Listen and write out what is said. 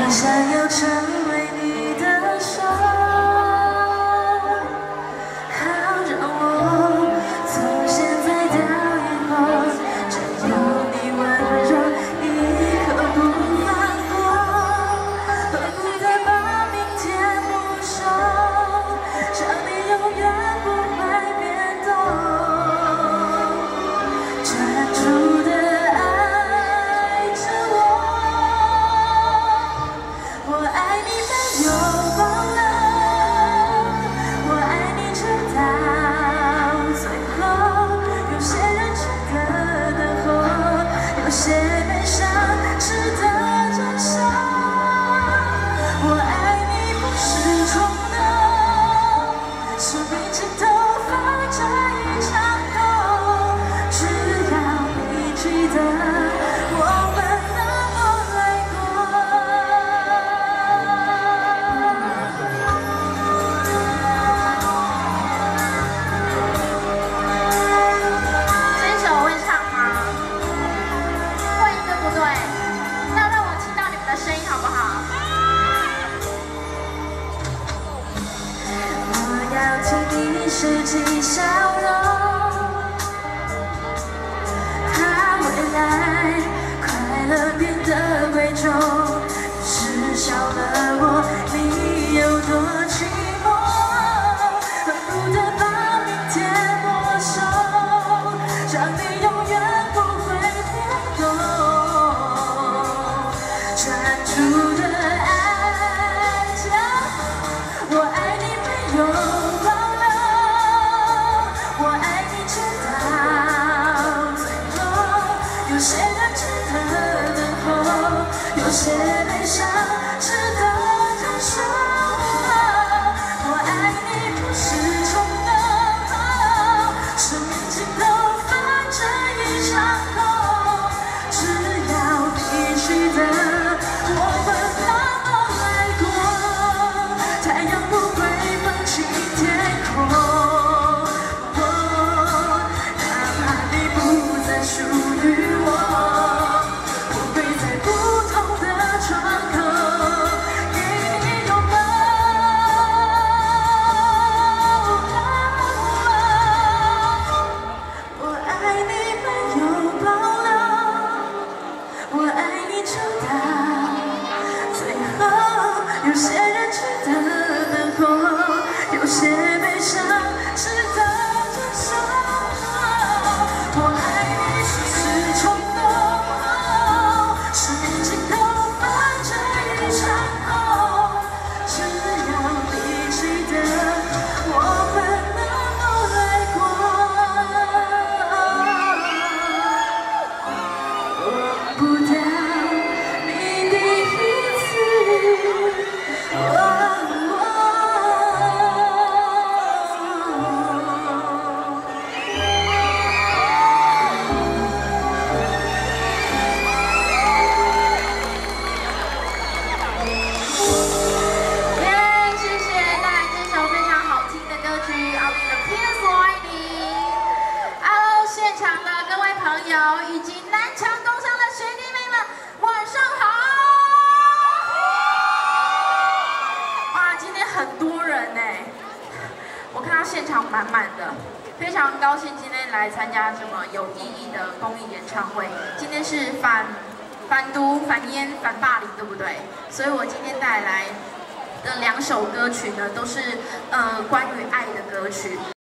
想要成为你的手，好让我从现在到以后，只有你温柔一刻不放过，何苦再把明天没收，让你永远不会变动，专注的爱着我。 我爱你没有保留，我爱你直到最后。有些人值得等候，有些悲伤值得忍受。我爱你不是冲动，生命尽头放着一场空。只要你记得，我们那么爱过。 世纪笑容，怕未来快乐变得贵重，是少了我，你有多寂寞？何苦的把明天没收，让你永远不会变动，专注的爱着我，爱你没有。 有些人值得等候，有些悲伤值得忍受。我爱你不是冲动，生命尽头放着一场空。只要你记得，我们那么爱过，太阳不会放晴天空。哪怕你不再属于。 有些人值得等候，有些悲伤值得忍受。我爱你是冲动，生命尽头放着一场空。只要你记得，我们那么爱过，忘不掉你第一次。 以及南墙工商的学弟妹们，晚上好！哇，今天很多人呢，我看到现场满满的，非常高兴今天来参加这么有意义的公益演唱会。今天是反毒、反烟、反霸凌，对不对？所以我今天带来的2首歌曲呢，都是关于爱的歌曲。